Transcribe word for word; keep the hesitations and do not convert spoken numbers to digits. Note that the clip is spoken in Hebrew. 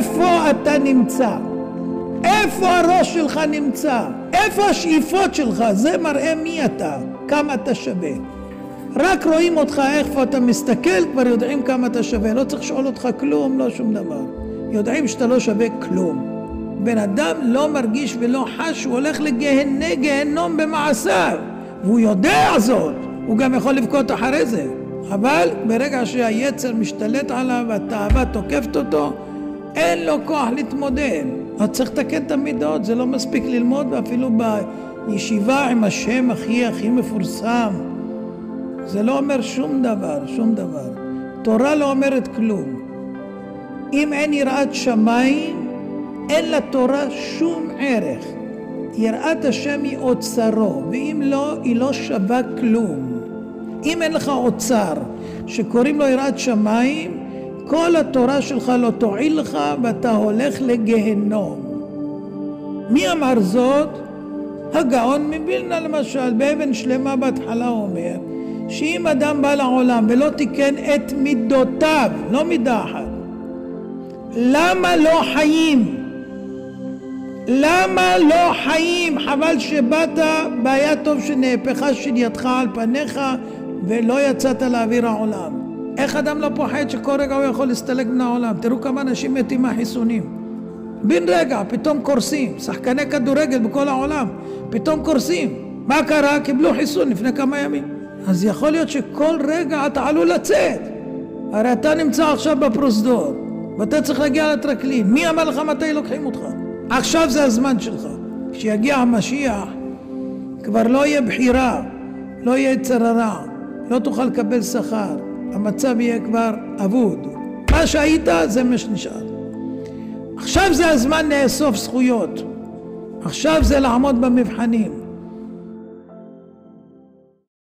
איפה אתה נמצא? איפה הראש שלך נמצא? איפה השאיפות שלך? זה מראה מי אתה, כמה אתה שווה. רק רואים אותך איפה אתה מסתכל, כבר יודעים כמה אתה שווה. לא צריך לשאול אותך כלום, לא שום דבר. יודעים שאתה לא שווה כלום. בן אדם לא מרגיש ולא חש, הוא הולך לגהנה גיהנום במעשיו. והוא יודע זאת, הוא גם יכול לבכות אחרי זה. אבל ברגע שהיצר משתלט עליו והתאווה תוקפת אותו, אין לו כוח להתמודד. אז צריך לתקן את המידות, זה לא מספיק ללמוד, ואפילו בישיבה עם השם הכי הכי מפורסם. זה לא אומר שום דבר, שום דבר. תורה לא אומרת כלום. אם אין יראת שמיים, אין לתורה שום ערך. יראת השם היא אוצרו, ואם לא, היא לא שווה כלום. אם אין לך אוצר שקוראים לו יראת שמיים, כל התורה שלך לא תועיל לך ואתה הולך לגהנום. מי אמר זאת? הגאון מבילנה למשל, באבן שלמה בהתחלה אומר, שאם אדם בא לעולם ולא תיקן את מידותיו, לא מידה אחת, למה לא חיים? למה לא חיים? חבל שבאת, בעיה טוב שנהפכה שנייתך על פניך ולא יצאת לאוויר העולם. איך אדם לא פוחד שכל רגע הוא יכול להסתלק מן העולם? תראו כמה אנשים מתים מהחיסונים. בן רגע, פתאום קורסים. שחקני כדורגל בכל העולם, פתאום קורסים. מה קרה? קיבלו חיסון לפני כמה ימים. אז יכול להיות שכל רגע אתה עלול לצאת. הרי אתה נמצא עכשיו בפרוזדור, ואתה צריך להגיע לטרקלין. מי אמר לך מתי לוקחים אותך? עכשיו זה הזמן שלך. כשיגיע המשיח, כבר לא יהיה בחירה, לא יהיה צררה, לא תוכל לקבל שכר. המצב יהיה כבר אבוד. מה שהיית זה מה שנשאר. עכשיו זה הזמן לאסוף זכויות. עכשיו זה לעמוד במבחנים.